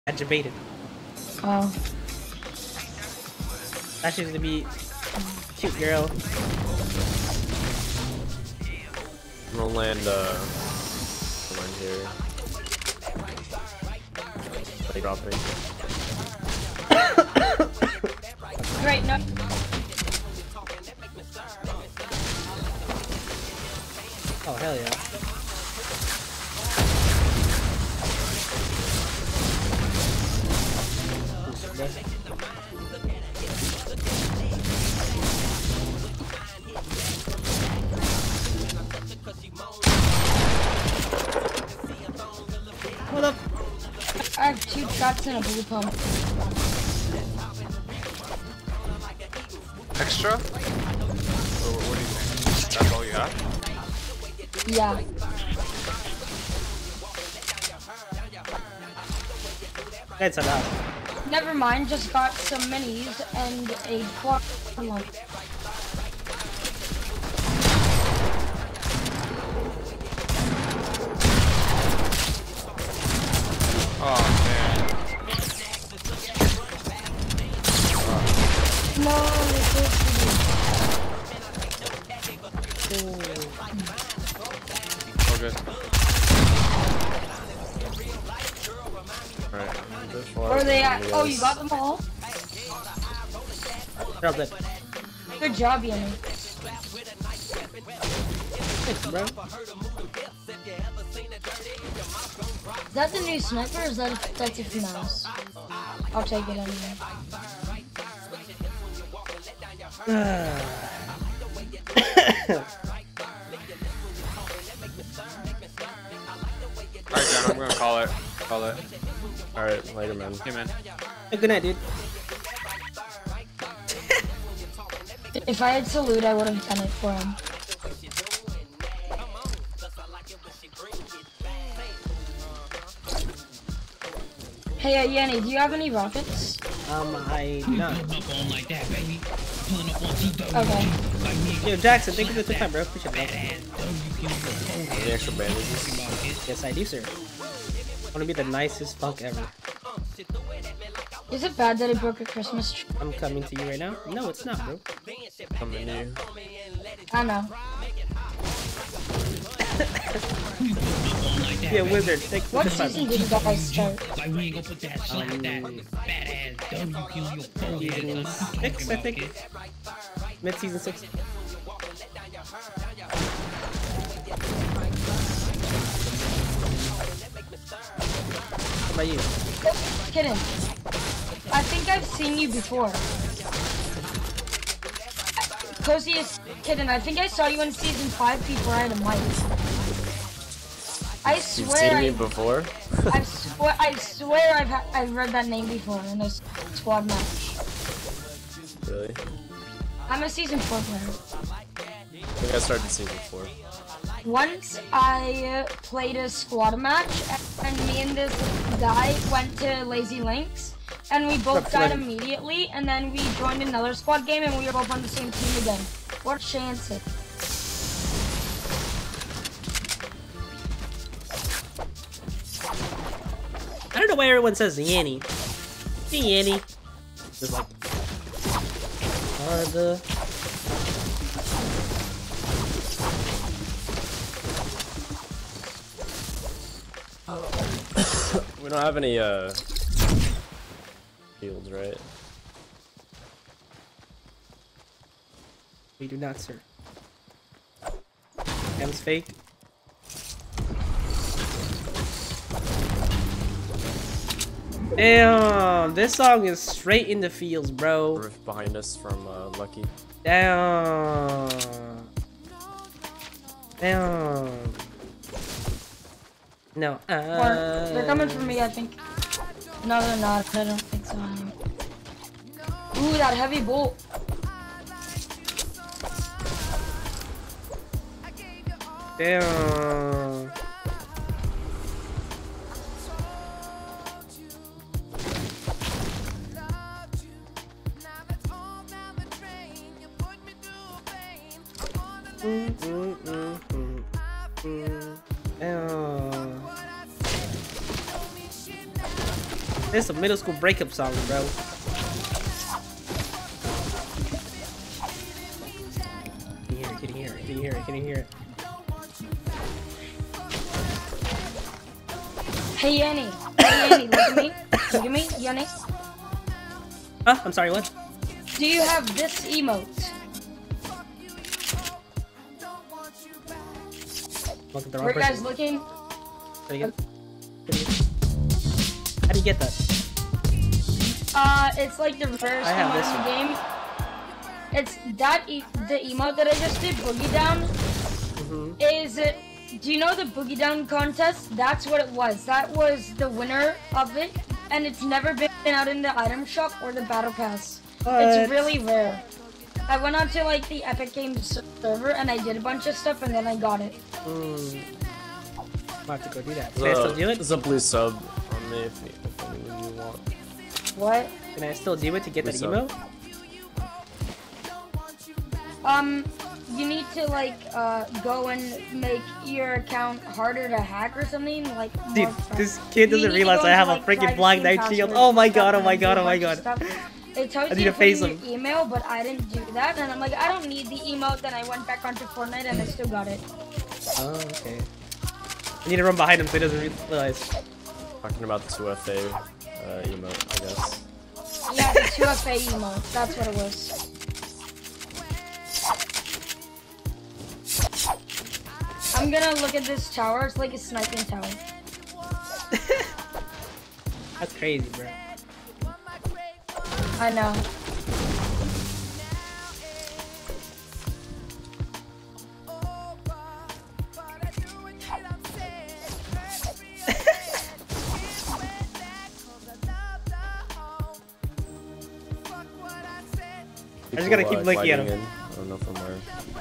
I debated. Oh. That's just gonna be cute girl. I'm gonna land here. Like dropping. Right, no. Oh hell yeah. What up? I have 2 shots and a blue pump. Extra? Or what do you think? That's all you have? Yeah. That's enough. Never mind, just got some minis and a quad pump. Oh man. No, this is All good. Alright. Where are they at? Oh, you got them all? Drop that. Good job, Yanni. Thanks, bro. Is that the new sniper or is that's a mouse? I'll take it anyway. Alright, John, I'm gonna call it. Alright, later, man. Hey, man. Hey, good night, dude. If I had salute, I would have done it for him. Hey, Yanni, do you have any rockets? I do not. Okay. Yo, Jackson, thank you for the time, bro. Appreciate it. Any extra bandages? Yes, I do, sir. I want to be the nicest punk ever. Is it bad that I broke a Christmas tree? I'm coming to you right now. No, it's not, bro. Coming to you. I know. Yeah, wizard. Thank you for What the time. season did you guys start? Season 6, I think. Mid-season 6. How about you? Kidding. I think I've seen you before. Cozy is kidding. I think I saw you in season 5 before I had a mic. I You've swear. seen me before? I swear I've read that name before in a squad match. Really? I'm a season 4 player. I think I started season 4. Once I played a squad match, and me and this guy went to Lazy Links, and we both died immediately, and then we joined another squad game, and we were both on the same team again. What chances? I don't know why everyone says Yanny. Hey, Yanny. Just like... Are the... We don't have any, shields, right? We do not, sir. M's fake. Damn, this song is straight in the fields, bro. Roof behind us from, Lucky. Damn. Damn. No. They're coming for me, I think. No, they're not. I don't think so. Ooh, that heavy bolt. Damn. This is a middle school breakup song, bro. Can you hear it? Can you hear it? Can you hear it? Hey Yanni. Hey Yanni, look at me. Look at me, Yanni. Huh? I'm sorry, what? Do you have this emote? Look at the wrong Were you guys person. looking? How do you get that? It's like the reverse I have emote this in one. the game. It's that the emote that I just did, Boogie Down, is do you know the Boogie Down contest? That's what it was. That was the winner of it, and it's never been out in the item shop or the battle pass. What? It's really rare. I went on to like the Epic Games server and I did a bunch of stuff and then I got it. I'll have to go do that. Can I still do it? There's a blue sub on me if you want. What? Can I still do it to get that What's up? emote? You need to like go and make your account harder to hack or something like. Dude, more fun. this kid You doesn't need to realize go I have into, a like, freaking privacy Black and Knight shield. passwords Oh my and god, stuff oh my and do god, a oh my bunch of god. stuff. It tells I you need to to put face in him. your email, but I didn't do that, and I'm like, I don't need the emote. Then I went back onto Fortnite and I still got it. Oh, okay. I need to run behind him so he doesn't realize. Talking about the 2FA emote, I guess. Yeah, the 2FA emote. That's what it was. I'm gonna look at this tower. It's like a sniping tower. That's crazy, bro. I know. I just gotta keep looking at him. Gliding in. I don't know from where.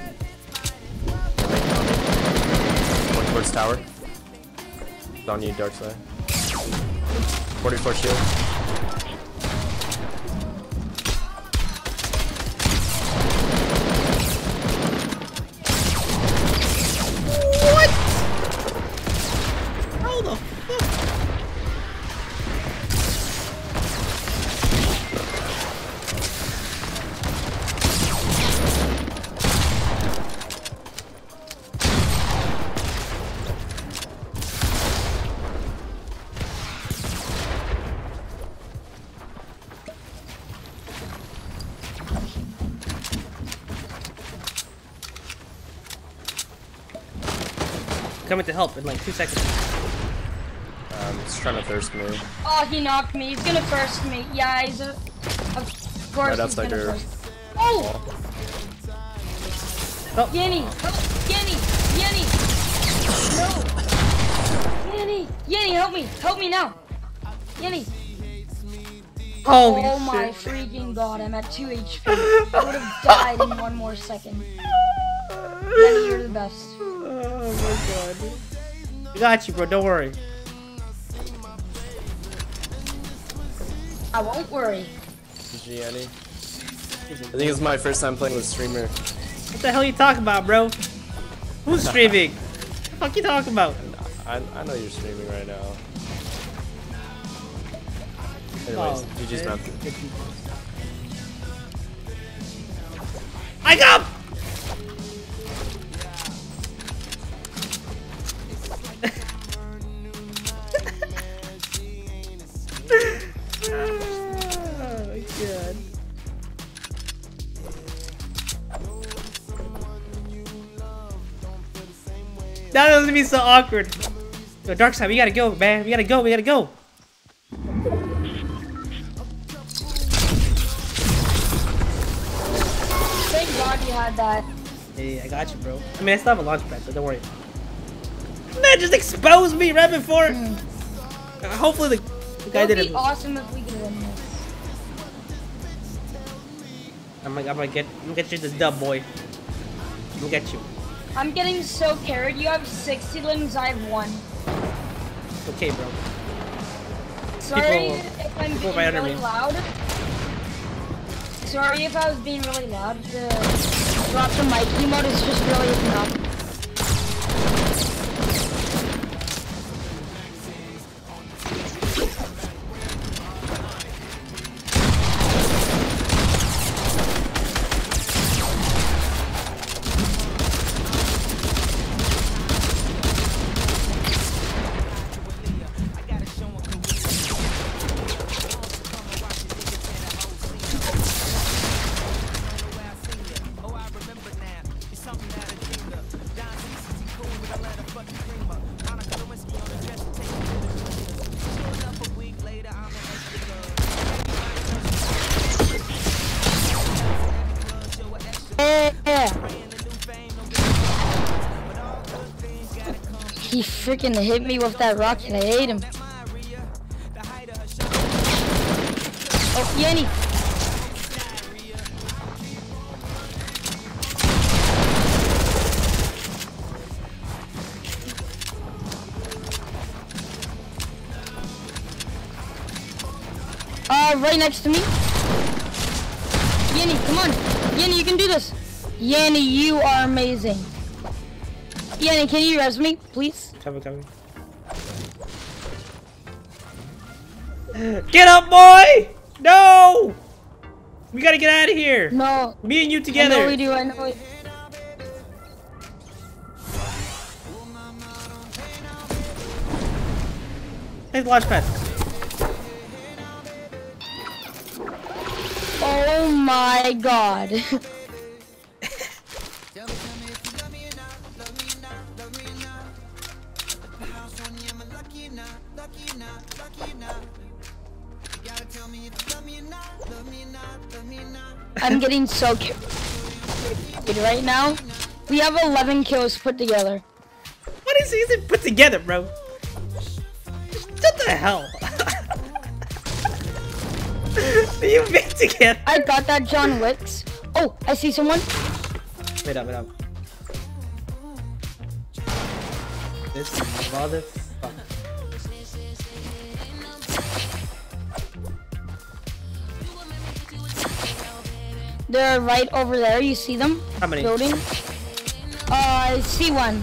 One towards tower. It's on you, dark side. 44 shield. What? How the fuck? Coming to help in like 2 seconds. Just trying to thirst me. Oh, he knocked me. He's gonna first me. Yeah, he's a. Of course, Right he's outside gonna your first. Oh! Oh. Yenny! Yenny! Yenny! No! Yenny! Yenny, help me! Help me now! Yenny! Holy Oh my shit. freaking god, I'm at 2 HP. I would have died in 1 more second. Yenny, you're the best. Oh my god. I got you, bro. Don't worry. I won't worry. GG, Annie. I think it's my first time playing with streamer. What the hell you talking about, bro? Who's streaming? What the fuck you talking about? I know you're streaming right now. Anyways, GG's man. I got. Oh my god. That doesn't be so awkward. Yo, Darkside, we gotta go, man. We gotta go. We gotta go. Thank god you had that. Hey, I got you, bro. I mean, I still have a launch pad, so don't worry. Man, just exposed me right before. Hopefully the guy It would didn't. be awesome if we could win this. I'm gonna get you this dub, boy. I'm gonna get you. I'm getting so carried. You have 60 limbs, I have 1. Okay, bro. Sorry People- if I'm people being right under really me. loud. Sorry if I was being really loud. The drop the mic emote is just really enough. freaking hit me with that rocket. I hate him. Oh, Yenny. Right next to me. Yenny, come on. Yenny, you can do this. Yenny, you are amazing. Yenny, can you res me, please? Cover. Get up, boy! No! We gotta get out of here. No. Me and you together. I know we do, I know we do. Hey, launch pad. Oh my god. I'm getting so carried right now. We have 11 kills put together. What is he put together, bro? What the hell? What do you mean together? I got that John Wicks. Oh, I see someone. Wait up. This motherfucker. They're right over there. You see them? How many? Building. I see one.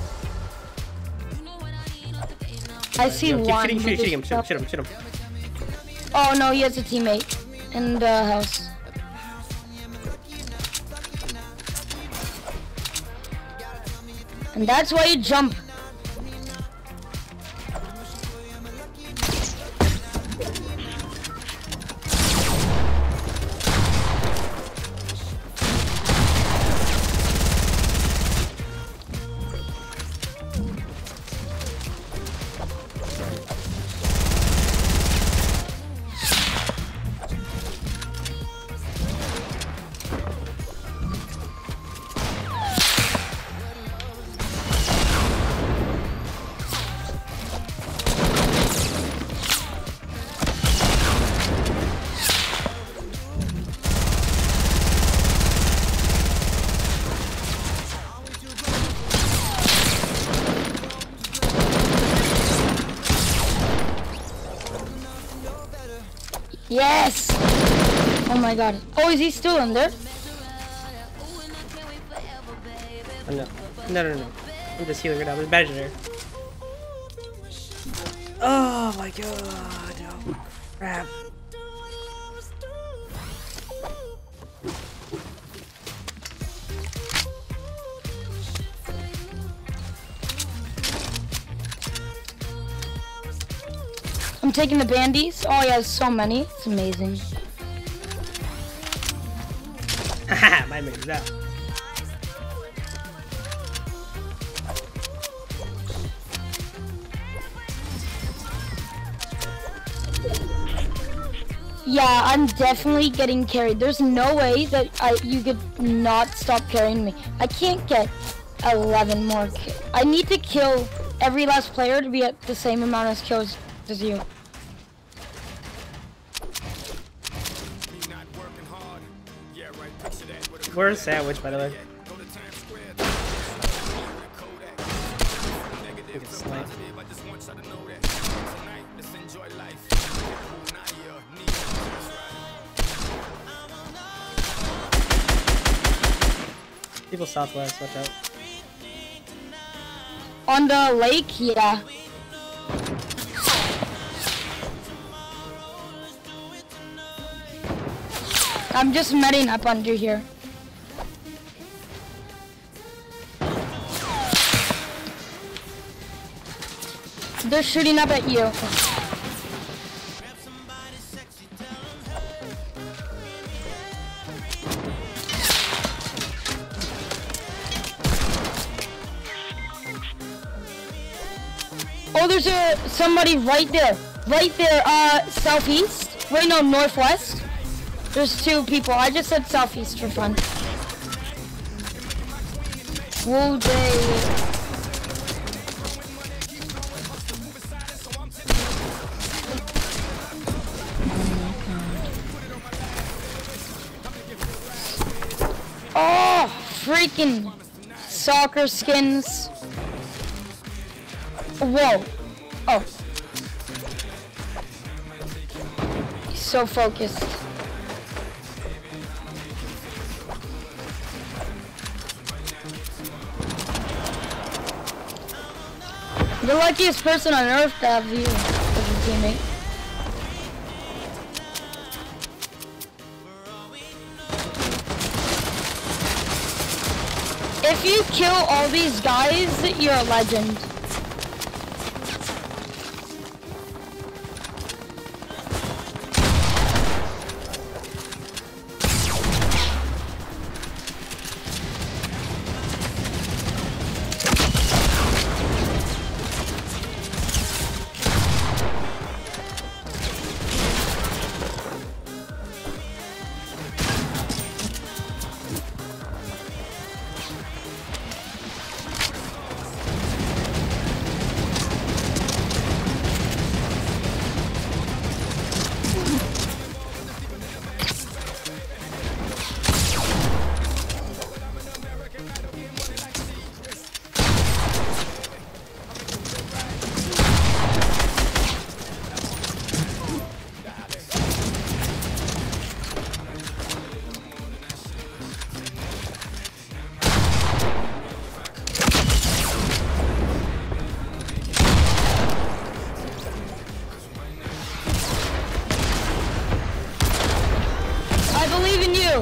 I see one. Shoot him. Oh no, he has a teammate in the house. And that's why you jump. Yes! Oh my god. Oh, is he still in there? No. I'm just healing right now. There's a badge in there. Oh my god. Oh crap. I'm taking the bandies. Oh, he has so many. It's amazing. Haha, my man's out. Yeah, I'm definitely getting carried. There's no way that you could not stop carrying me. I can't get 11 more. I need to kill every last player to be at the same amount of kills as you. Where's Sandwich, by the way? People southwest, watch out. On the lake, yeah. I'm just medding up under here. They're shooting up at you. Oh, there's somebody right there. Right there, southeast. Wait, no, northwest. There's two people. I just said southeast for fun. Will they... freaking soccer skins. Whoa. Oh. He's so focused. The luckiest person on earth to have you as a teammate. If you kill all these guys, you're a legend. I believe in you.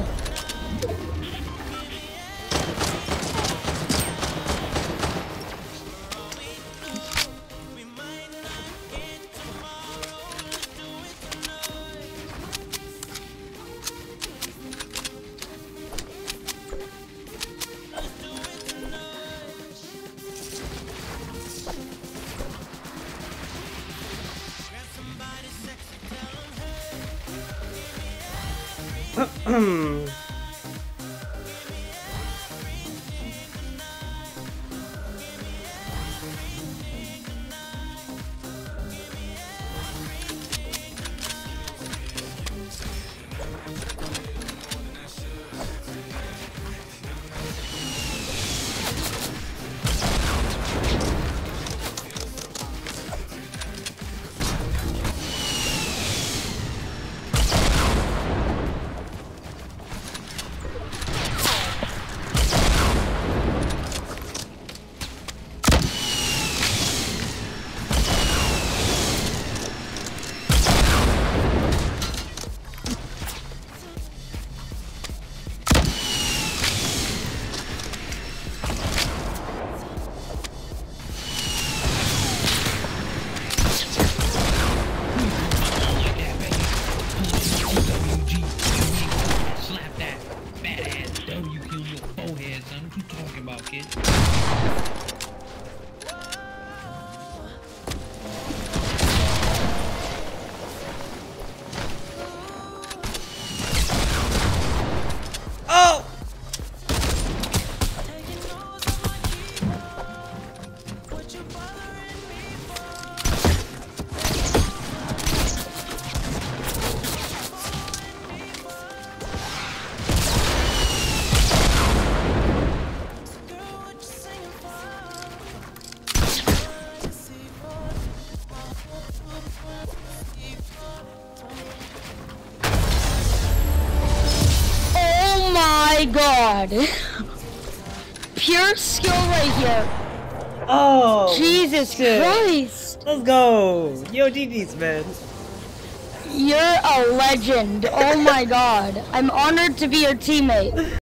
My God. Pure skill right here. Oh, Jesus shit. Christ. Let's go. Yo, GG's, man. You're a legend. Oh my God. I'm honored to be your teammate.